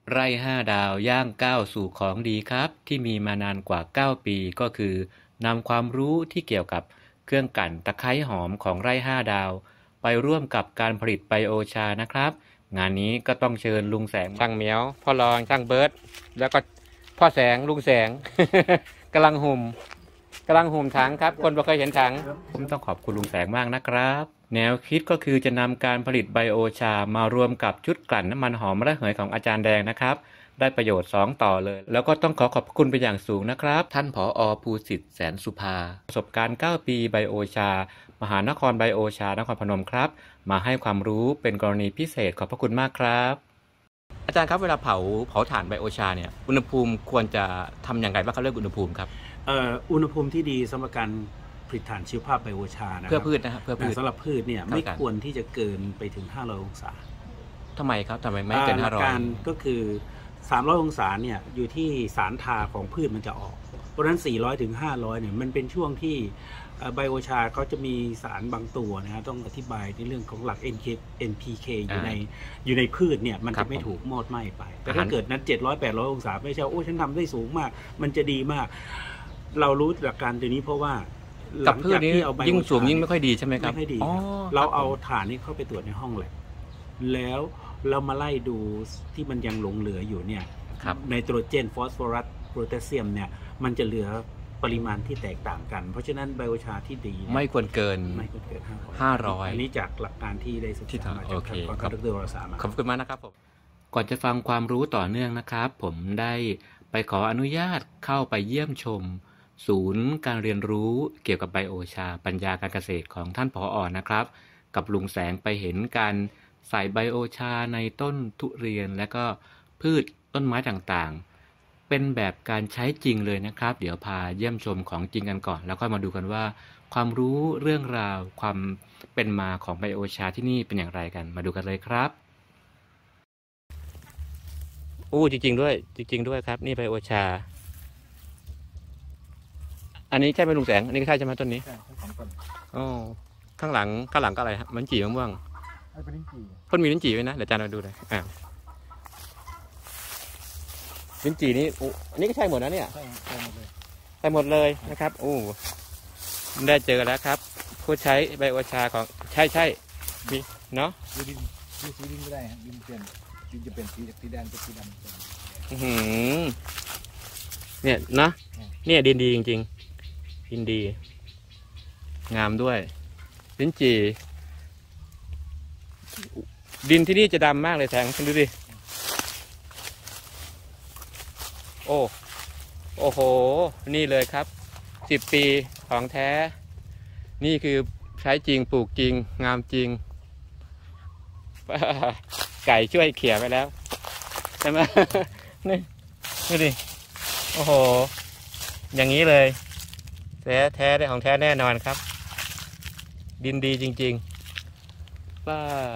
ไร่5 ดาวย่างก้าวสู่ของดีครับที่มีมานานกว่า9 ปีก็คือนำความรู้ที่เกี่ยวกับเครื่องกั่นตะไคร้หอมของไร่5 ดาวไปร่วมกับการผลิตไบโอชานะครับงานนี้ก็ต้องเชิญลุงแสงช่างเหมียวพ่อรองช่างเบิร์ดแล้วก็พ่อแสงลุงแสง กำลังหุ่มถังครับคนบ่เคยเห็นถังต้องขอบคุณลุงแสงมากนะครับแนวคิดก็คือจะนำการผลิตไบโอชามารวมกับชุดกลั่นน้ำมันหอมระเหยของอาจารย์แดงนะครับได้ประโยชน์2ต่อเลยแล้วก็ต้องขอบคุณเป็นอย่างสูงนะครับท่านผอ.ภูสิทธิ์แสนสุภาประสบการณ์9 ปีไบโอชามหานครไบโอชานครพนมครับมาให้ความรู้เป็นกรณีพิเศษขอบพระคุณมากครับอาจารย์ครับเวลาเผาถ่านไบโอชาเนี่ยอุณหภูมิควรจะทำอย่างไรบ้างครับเรื่องอุณหภูมิครับอุณหภูมิที่ดีสำหรับการผลิตถ่านชีวภาพไบโอชานะครับเพื่อพืชนะครับเพื่อพืชสำหรับพืชเนี่ยไม่ควรที่จะเกินไปถึง500องศาทำไมครับทำไมไม่เกิน500 การก็คือ300องศาเนี่ยอยู่ที่สารทาของพืชมันจะออกเพราะฉะนั้น400ถึง500เนี่ยมันเป็นช่วงที่ไบโอชาเขาจะมีสารบางตัวนะครับต้องอธิบายในเรื่องของหลัก NPK อยู่ในพืชเนี่ยมันจะไม่ถูกมอดไหม้ไปแต่ถ้าเกิดนั้น700-800องศาไม่ใช่โอ้ฉันทำได้สูงมากมันจะดีมากเรารู้หลักการตัวนี้เพราะว่ากับพืชนี้ยิ่งสูงยิ่งไม่ค่อยดีใช่ไหมครับไม่ค่อยดีเราเอาถ่านนี้เข้าไปตรวจในห้องแลบแล้วเรามาไล่ดูที่มันยังหลงเหลืออยู่เนี่ยไนโตรเจนฟอสฟอรัสโพแทสเซียมเนี่ยมันจะเหลือปริมาณที่แตกต่างกันเพราะฉะนั้นไบโอชาที่ดีไม่ควรเกิน500 อันนี้จากหลักการที่ได้ศึกษามาจากดร.วรสารขอบคุณมากนะครับผมก่อนจะฟังความรู้ต่อเนื่องนะครับผมได้ไปขออนุญาตเข้าไปเยี่ยมชมศูนย์การเรียนรู้เกี่ยวกับไบโอชาปัญญาการเกษตรของท่านผอ.นะครับกับลุงแสงไปเห็นการใส่ไบโอชาในต้นทุเรียนและก็พืชต้นไม้ต่างๆเป็นแบบการใช้จริงเลยนะครับเดี๋ยวพาเยี่ยมชมของจริงกันก่อนแล้วก็มาดูกันว่าความรู้เรื่องราวความเป็นมาของไบโอชาที่นี่เป็นอย่างไรกันมาดูกันเลยครับจริงๆด้วยครับนี่ไบโอชาอันนี้ใช่ไหมลุงแสงอันนี้ก็ใช่ใช่ไหมต้นนี้ใช่2 ต้นข้างหลังก็อะไรฮะมันจีมะม่วงเป็นลิ้นจี่ต้นมีลิ้นจี่ไว้นะเดี๋ยวอาจารย์มาดูเลยลิ้นจี่นี้อันนี้ก็ใช่หมดนะเนี่ยใช่หมดเลยนะครับได้เจอแล้วครับผู้ใช้ไบโอชาของใช่มีเนาะดินสีดินไม่ได้ดินเปลี่ยนดินจะเป็นสีแดงเป็นสีดำเนี่ยนะเนี่ยดินดีจริงๆดินดีงามด้วยลิ้นจี่ดินที่นี่จะดำมากเลยแสงคุณดูดิโอ้โหนี่เลยครับ10 ปีของแท้นี่คือใช้จริงปลูกจริงงามจริงไก่ช่วยเขี่ยไปแล้วใช่ไหมนี่ดูดิโอ้โหอย่างนี้เลยแท้ได้ของแท้แน่นอนครับดินดีจริงๆ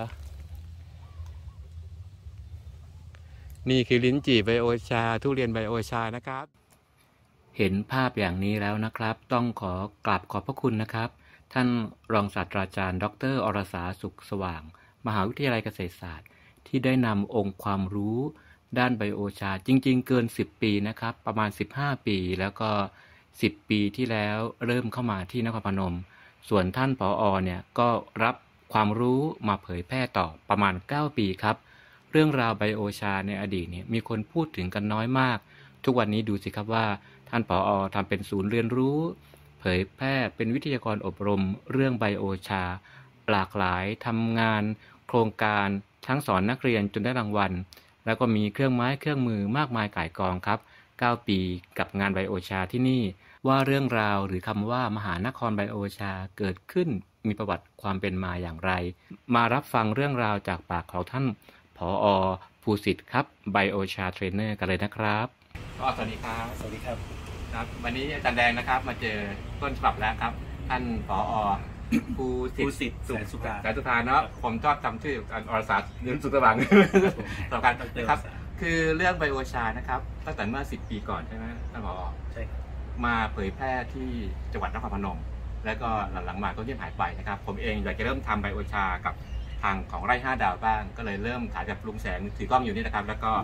นี่คือลิ้นจี่ไบโอชาทุเรียนไบโอชานะครับเห็นภาพอย่างนี้แล้วนะครับต้องขอกราบขอบพระคุณนะครับท่านรองศาสตราจารย์ดร.อรสาสุขสว่างมหาวิทยาลัยเกษตรศาสตร์ที่ได้นำองค์ความรู้ด้านไบโอชาจริงๆเกิน10 ปีนะครับประมาณ15 ปีแล้วก็10 ปีที่แล้วเริ่มเข้ามาที่นครพนมส่วนท่านผอ.เนี่ยก็รับความรู้มาเผยแพร่ต่อประมาณ9 ปีครับเรื่องราวไบโอชาในอดีตเนี่ยมีคนพูดถึงกันน้อยมากทุกวันนี้ดูสิครับว่าท่านผอ.ทำเป็นศูนย์เรียนรู้เผยแพร่เป็นวิทยากรอบรมเรื่องไบโอชาหลากหลายทำงานโครงการทั้งสอนนักเรียนจนได้รางวัลแล้วก็มีเครื่องไม้เครื่องมือมากมายก่ายกองครับ9 ปีกับงานไบโอชาที่นี่ว่าเรื่องราวหรือคำว่ามหานครไบโอชาเกิดขึ้นมีประวัติความเป็นมาอย่างไรมารับฟังเรื่องราวจากปากของท่านผอ.ภูสิทธิ์ครับไบโอชาเทรนเนอร์กันเลยนะครับสวัสดีครับสวัสดีครับครับวันนี้อาจารย์แดงนะครับมาเจอต้นฉบับแล้วครับท่านผอ.ภูสิทธิ์แสนสุภาเนาะผมชอบจำชื่ออรสาเรืองสุขสว่างสำคัญนะครับคือเรื่องไบโอชานะครับตั้งแต่เมื่อ10 ปีก่อนใช่ไหมท่านผอ. ใช่มาเผยแพร่ที่จังหวัดนครพนมแล้วก็หลังๆมาก็เงียบหายไปนะครับผมเองอยากจะเริ่มทำไบโอชากับทางของไร่5 ดาวบ้างก็เลยเริ่มถ่ายกับลุงแสงถือกล้องอยู่นี่นะครับแล้วก็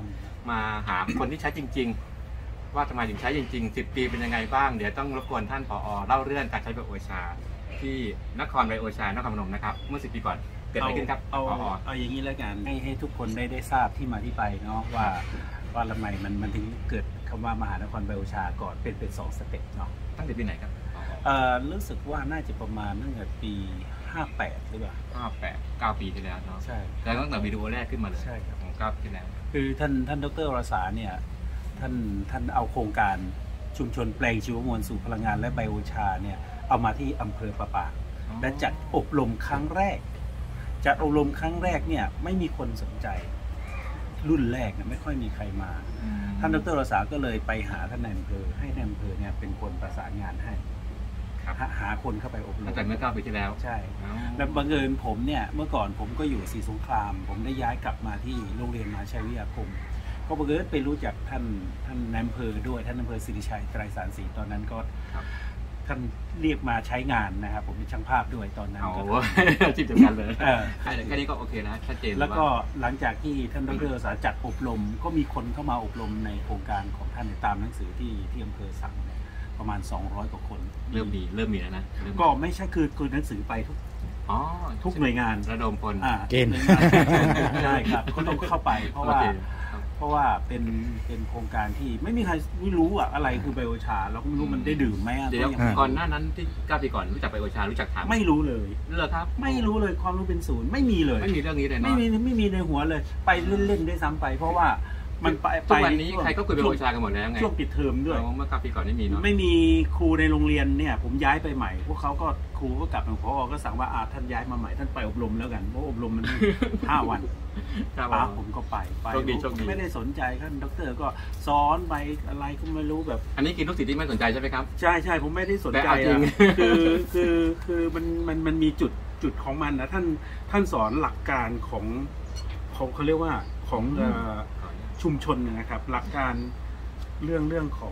มาหาคนที่ใช้จริง ๆ ว่าทำไมถึงใช้จริงๆ10 ปีเป็นยังไงบ้างเดี๋ยวต้องรบกวนท่านผอ.เล่าเรื่องการใช้ไบโอชาที่นครไบโอชานครพนมนะครับเมื่อ10 ปีก่อนเกิดอะไรขึ้นครับผอ. เอาอย่างนี้แล้วกันให้ทุกคนได้ทราบที่มาที่ไปเนาะว่าทำไมมันถึงเกิดคำว่ามหานครไบโอชาก่อนเป็น2 สเต็ปเนาะตั้งแต่ปีไหนครับรู้สึกว่าน่าจะประมาณตั้งแต่ปี58หรือเปล่า 9 ปีที่แล้วเนาะใช่แล้วตั้งแต่วิดีโอแรกขึ้นมาเลยใช่ครับของ9 ปีที่แล้วคือท่านดร.วรสารเนี่ยท่านเอาโครงการชุมชนแปลงชีวมวลสู่พลังงานและไบโอชาเนี่ยเอามาที่อำเภอประปากและจัดอบรมครั้งแรกเนี่ยไม่มีคนสนใจรุ่นแรกเนี่ยไม่ค่อยมีใครมาท่านดร.วรสารก็เลยไปหาท่านนายอำเภอให้นายอำเภอเนี่ยเป็นคนประสานงานให้หาคนเข้าไปอบรมตั้งแต่เมื่อ9 ปีที่แล้วใช่แล้วบังเอิญผมเนี่ยเมื่อก่อนผมก็อยู่ศรีสงครามผมได้ย้ายกลับมาที่โรงเรียนมหาชัยวิทยาคมก็บังเอิญไปรู้จักท่านนายอำเภอด้วยท่านอำเภอสิริชัยไตรสารศรีตอนนั้นก็ท่านเรียกมาใช้งานนะครับผมเป็นช่างภาพด้วยตอนนั้นก็จิตเดียวกันเลยแค่นี้ก็โอเคนะชัดเจนแล้วก็หลังจากที่ท่านดร.สาจัดอบรมก็มีคนเข้ามาอบรมในโครงการของท่านตามหนังสือที่อำเภอสั่งประมาณ200 กว่าคนเริ่มมีแล้วนะก็ไม่ใช่คือหนังสือไปทุกหน่วยงานระดมพลเกณฑ์ใช่ครับก็ต้องเข้าไปเพราะว่าเป็นโครงการที่ไม่มีใครไม่รู้อะไรคือไบโอชาเราก็ไม่รู้มันได้ดื่มไหมเดี๋ยวก่อนหน้านั้นที่9 ปีก่อนรู้จักไบโอชารู้จักถามไม่รู้เลยเหรอครับไม่รู้เลยความรู้เป็นศูนย์ไม่มีเลยไม่มีเรื่องนี้เลยเนาะไม่มีในหัวเลยไปเล่นๆด้วยซ้ำไปเพราะว่ามันไปวันนี้ใครก็คุยไบโอชากันหมดแล้วไงช่วงปิดเทอมด้วยเมื่อ9 ปีก่อนไม่มีเนาะไม่มีครูในโรงเรียนเนี่ยผมย้ายไปใหม่พวกเขาก็ครูก็กลับมาผอ.ก็สั่งว่าท่านย้ายมาใหม่ท่านไปอบรมแล้วกันเพราะอบรมมัน5 วันผมก็ไปไม่ได้สนใจท่านดร.ก็สอนไปอะไรก็ไม่รู้แบบอันนี้กินลูกศิษย์ที่ไม่สนใจใช่ไหมครับใช่ผมไม่ได้สนใจคือมันมีจุดของมันนะท่านสอนหลักการของเขาเรียกว่าของชุมชนนะครับหลักการเรื่องของ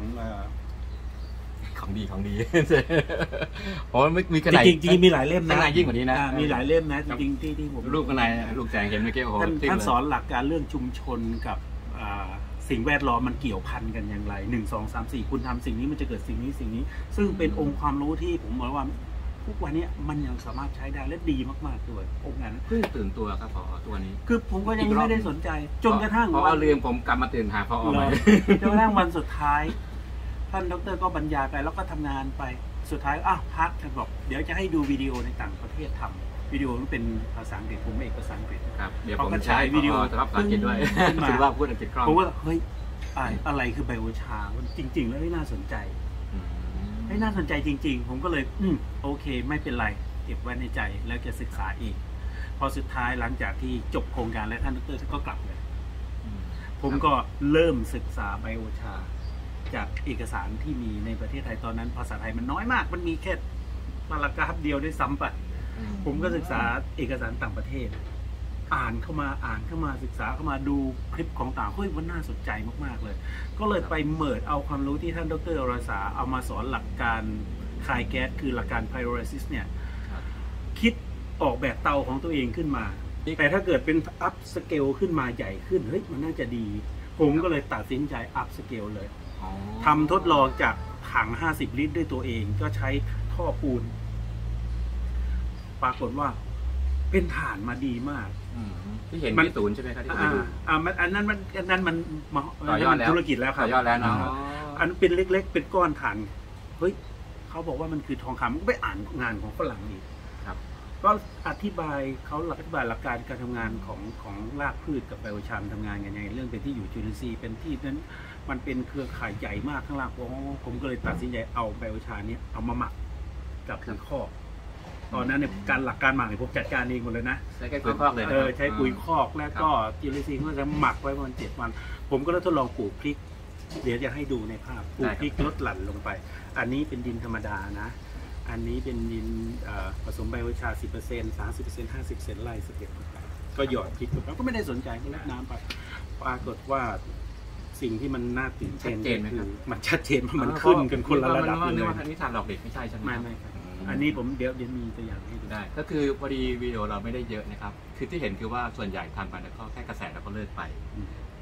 ดีเพราะมีขนาดจริงมีหลายเล่มนะยิ่งกว่านี้นะมีหลายเล่มนะจริงที่ผมลูกข้างในลูกแจงเห็นเมื่อกี้โอ้โหท่านสอนหลักการเรื่องชุมชนกับสิ่งแวดล้อมมันเกี่ยวพันกันอย่างไร1 2 3 4คุณทำสิ่งนี้มันจะเกิดสิ่งนี้ซึ่งเป็นองค์ความรู้ที่ผมบอกว่าทุกวันนี้มันยังสามารถใช้ได้และดีมากๆด้วยองค์งานเพิ่งตื่นตัวครับผอ.ตัวนี้คือผมก็ยังไม่ได้สนใจจนกระทั่งพอเรื่องผมกลับมาตื่นหาผอ.ใหม่จนกระทั่งวันสุดท้ายท่านดร.ก็บรรยายไปแล้วก็ทำงานไปสุดท้ายพักท่านบอกเดี๋ยวจะให้ดูวิดีโอในต่างประเทศทำวิดีโอมันเป็นภาษาอังกฤษผมไม่เอกภาษาอังกฤษครับเดี๋ยวผมใช้วิดีโอสำหรับภาษาอังกฤษด้วยคือว่าพูดอังกฤษคล่องผมว่าเฮ้ยอะไรคือไบโอชาจริงๆแล้วน่าสนใจจริงๆผมก็เลยโอเคไม่เป็นไรเก็บไว้ในใจแล้วจะศึกษาอีกพอสุดท้ายหลังจากที่จบโครงการและท่านดร.ก็กลับเลยผมก็เริ่มศึกษาไบโอชาจากเอกสารที่มีในประเทศไทยตอนนั้นภาษาไทยมันน้อยมากมันมีแค่พารากราฟเดียวด้วยซ้ำไปผมก็ศึกษาเอกสารต่างประเทศอ่านเข้ามาศึกษาเข้ามาดูคลิปของต่างมันน่าสนใจมากๆเลยก็เลยไปเมิร์จเอาความรู้ที่ท่านดร.อรสาเอามาสอนหลักการคายแก๊สคือหลักการ pyrolysis เนี่ยคิดออกแบบเตาของตัวเองขึ้นมาแต่ถ้าเกิดเป็นอัพสเกลขึ้นมาใหญ่ขึ้นมันน่าจะดีผมก็เลยตัดสินใจอัพสเกลเลยทำทดลองจากถัง50 ลิตรด้วยตัวเองก็ใช้ท่อปูนปรากฏว่าเป็นฐานมาดีมากที่เห็นที่ศูนย์ใช่ไหมครับที่ไปดูอันนั้นมันต่อยอดแล้วธุรกิจแล้วครับต่อยอดแล้วเนาะอันเป็นเล็กๆเป็นก้อนฐานเขาบอกว่ามันคือทองคำก็ไปอ่านงานของฝรั่งอีกก็อธิบายหลักการการทำงานของรากพืชกับไบโอชาทำงานยังไงเรื่องเป็นที่อยู่จุลินทรีย์เป็นที่นั้นมันเป็นเครือข่ายใหญ่มากข้างล่างผมก็เลยตัดสินใจเอาไบโอชานี้เอามาหมักกับปุ๋ยคอกตอนนั้นเนี่ยหลักการหมักเนี่ยผมจัดการเองหมดเลยนะใช้ปุ๋ยคอกเลยใช้ปุ๋ยคอกแล้วก็จุลินทรีย์ก็จะหมักไว้ประมาณ7 วันผมก็ได้ทดลองปลูกพริกเดี๋ยวจะให้ดูในภาพปลูกพริกลดหลั่นลงไปอันนี้เป็นดินธรรมดานะอันนี้เป็นดินผสมไบโอชา 10% 30% 50% ไล่สเต็ปก็หยอดพริกแล้วก็ไม่ได้สนใจก็รดน้ำไปปรากฏว่าสิ่งที่มันน่าตื่นเต้นคือมันชัดเจนมันขึ้นกันคนละระดับเลยนึกว่านิทานหลอกเด็กไม่ใช่ใช่ไหมไม่ครับอันนี้ผมเดี๋ยวมีตัวอย่างให้ดูได้ก็คือพอดีวิดีโอเราไม่ได้เยอะนะครับคือที่เห็นคือว่าส่วนใหญ่ทำไปแล้วก็แค่กระแสแล้วก็เลิกไป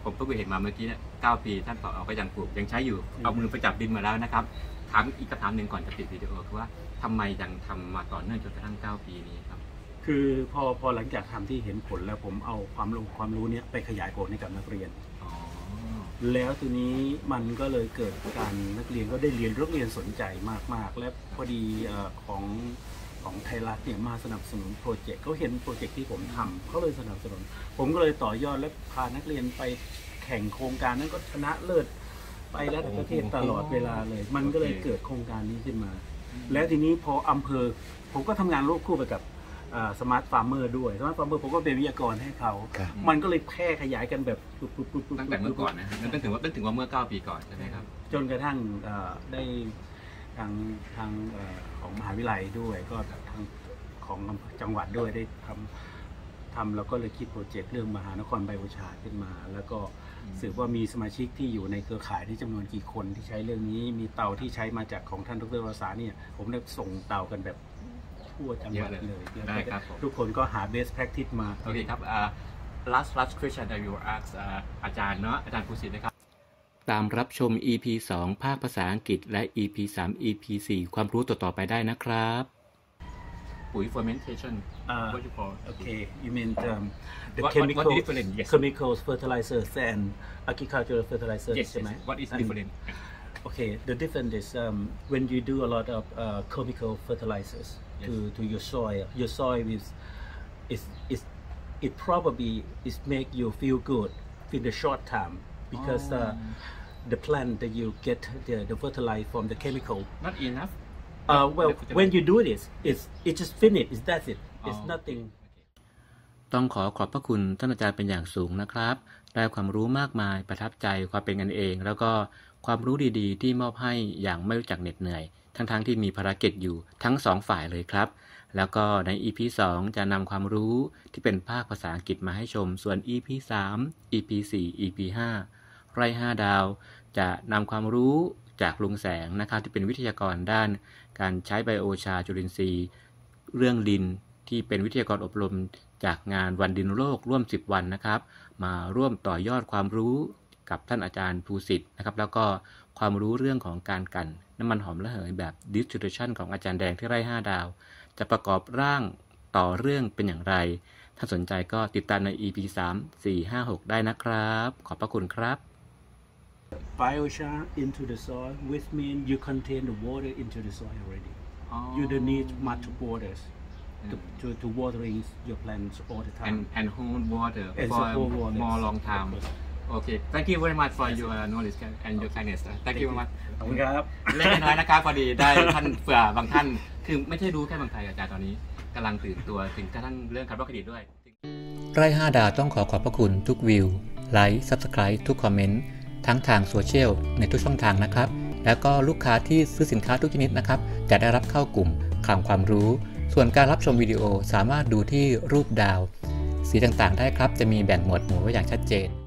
ผมเพิ่งไปเห็นมาเมื่อกี้เนี่ย9 ปีท่านผอ.ก็ยังปลูกยังใช้อยู่เอามือไปจับดินมาแล้วนะครับถามอีกคำถามหนึ่งก่อนจะปิดวิดีโอคือว่าทำไมยังทำมาต่อเนื่องจนกระทั่ง9 ปีนี้ครับคือพอหลังจากทำที่เห็นผลแล้วผมเอาความรู้เนี้ยไปขยายผลให้กับนักเรียนแล้วทีนี้มันก็เลยเกิดการนักเรียนก็ได้เรียนสนใจมากๆและพอดีของไทยรัฐเนี่ยมาสนับสนุนโปรเจกต์เขาเห็นโปรเจกต์ที่ผมทำเขาเลยสนับสนุนผมก็เลยต่อยอดและพานักเรียนไปแข่งโครงการนั้นก็ชนะเลิศไประดับประเทศตลอดเวลาเลยมันก็เลยเกิดโครงการนี้ขึ้นมาแล้วทีนี้พออำเภอผมก็ทำงานร่วมคู่ไปกับสมาร์ทฟาร์มเมอร์ด้วยสมาร์ทฟาร์มเมอร์ผมก็เป็นวิทยากรให้เขามันก็เลยแพร่ขยายกันแบบตั้งแต่เมื่อก่อนนะนั่นถึงว่าเมื่อ9 ปีก่อนใช่ไหมครับจนกระทั่งได้ทางของมหาวิทยาลัยด้วยก็ทางของจังหวัดด้วยได้ทำแล้วก็เลยคิดโปรเจกต์เรื่องมหานครไบโอชาขึ้นมาแล้วก็สืบว่ามีสมาชิกที่อยู่ในเครือข่ายที่จำนวนกี่คนที่ใช้เรื่องนี้มีเตาที่ใช้มาจากของท่านดร.วรสารเนี่ยผมได้ส่งเตากันแบบทั่วจังหวัดเลยได้ครับทุกคนก็หา best practice มาโอเคครับlast question that you ask อาจารย์เนาะอาจารย์ภูสิทธิ์นะครับตามรับชม EP 2 ภาคภาษาอังกฤษและ EP 3 EP 4 ความรู้ต่อไปได้นะครับปุ๋ย fermentation what you call okay you mean the chemical fertilizers and agricultural fertilizers yes what is different okay the difference is when you do a lot of chemical fertilizers to your soil is it probably is make you feel good in the short time because the plant that you get the fertilizer from the chemical not enough well when you do this it's just finished that's it it's nothing ต้องขอบพระคุณท่านอาจารย์เป็นอย่างสูงนะครับได้ความรู้มากมายประทับใจความเป็นกันเองแล้วก็ความรู้ดีๆที่มอบให้อย่างไม่รู้จักเหน็ดเหนื่อยทั้งที่มีภารกิจอยู่ทั้ง2 ฝ่ายเลยครับแล้วก็ใน EP 2 จะนำความรู้ที่เป็นภาคภาษาอังกฤษมาให้ชมส่วน EP 3 EP 4 EP 5 ไร่5 ดาวจะนำความรู้จากลุงแสงนะครับที่เป็นวิทยากรด้านการใช้ไบโอชาจุลินทรีย์เรื่องดินที่เป็นวิทยากรอบรมจากงานวันดินโลกร่วม10 วันนะครับมาร่วมต่อยอดความรู้กับท่านอาจารย์ภูสิทธิ์นะครับแล้วก็ความรู้เรื่องของการกั่นน้ำมันหอมระเหยแบบ distillation ของอาจารย์แดงที่ไร่5 ดาวจะประกอบร่างต่อเรื่องเป็นอย่างไรถ้าสนใจก็ติดตามใน EP 3 4 5 6 ได้นะครับขอบพระคุณครับ Biochar into the soil which means you contain the water into the soil already you don't need much waters to watering your plants all the time and hold water for more long time okay thank you very much for your knowledge and your kindness thank you very much ขอบคุณครับเล็กน้อยนะครับพอดีได้ท่านเผื่อบางท่านคือไม่ใช่รู้แค่บางไทยอาจารย์ตอนนี้กำลังตื่นตัวถึงกระทั่งเรื่องคาร์บอนเครดิตด้วยไร่5 ดาวต้องขอบพระคุณทุกวิวไลค์ Subscribe ทุกคอมเมนต์ทั้งทางโซเชียลในทุกช่องทางนะครับแล้วก็ลูกค้าที่ซื้อสินค้าทุกชนิดนะครับจะได้รับเข้ากลุ่มคลังความรู้ส่วนการรับชมวิดีโอสามารถดูที่รูปดาวสีต่างๆได้ครับจะมีแบ่งหมวดหมู่ไว้อย่างชัดเจน